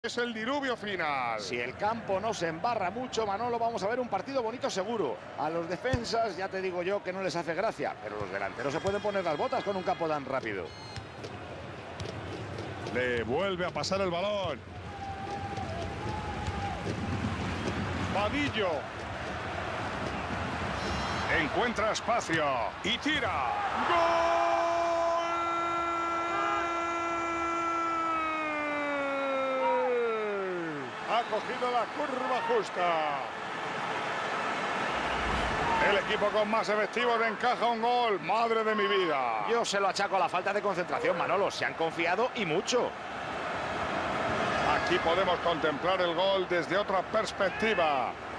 Es el diluvio final. Si el campo no se embarra mucho, Manolo, vamos a ver un partido bonito seguro. A los defensas ya te digo yo que no les hace gracia, pero los delanteros se pueden poner las botas con un campo tan rápido. Le vuelve a pasar el balón. Vadillo. Encuentra espacio y tira. ¡Gol! Ha cogido la curva justa. El equipo con más efectivos encaja un gol. Madre de mi vida. Yo se lo achaco a la falta de concentración, Manolo. Se han confiado y mucho. Aquí podemos contemplar el gol desde otra perspectiva.